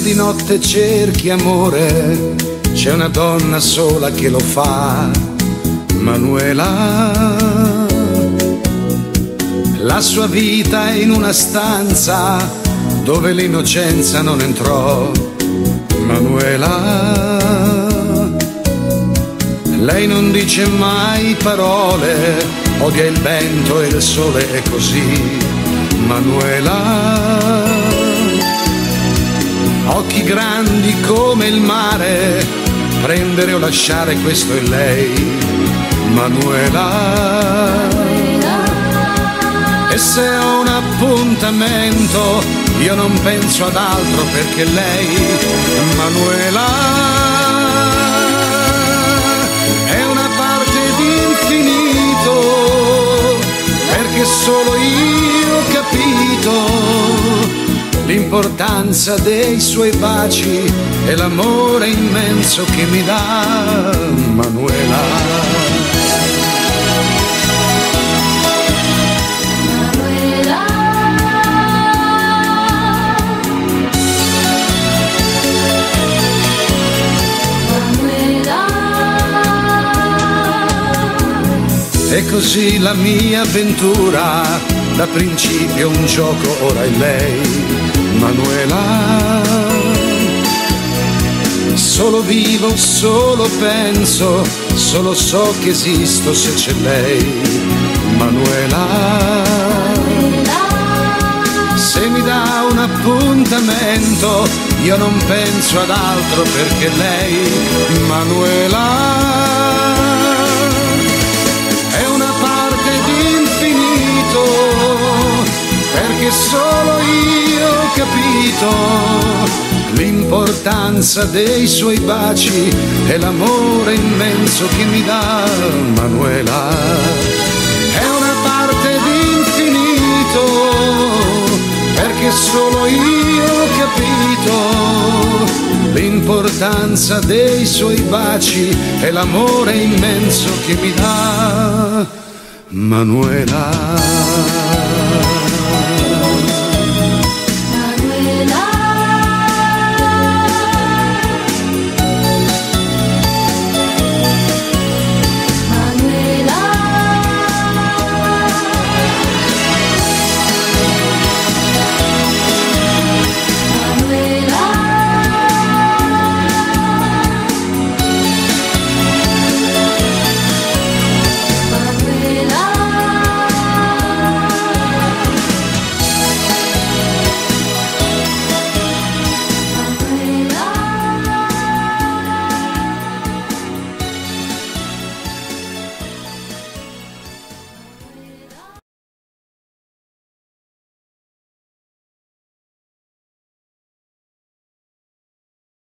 di notte cerchi amore, c'è una donna sola che lo fa, Manuela. La sua vita è in una stanza dove l'innocenza non entrò, Manuela. Lei non dice mai parole, odia il vento e il sole è così, Manuela. Occhi grandi come il mare, prendere o lasciare, questo è lei, Manuela. E se ho un appuntamento, io non penso ad altro perché lei, Manuela, è una parte di infinito, perché solo io ho capito l'importanza dei suoi baci e l'amore immenso che mi dà, Manuela. E così la mia avventura, da principio un gioco, ora è lei, Manuela. Solo vivo, solo penso, solo so che esisto se c'è lei, Manuela. Se mi dà un appuntamento, io non penso ad altro perché lei, Manuela, perché solo io ho capito l'importanza dei suoi baci e l'amore immenso che mi dà, Manuela. È una parte di infinito, perché solo io ho capito l'importanza dei suoi baci e l'amore immenso che mi dà, Manuela.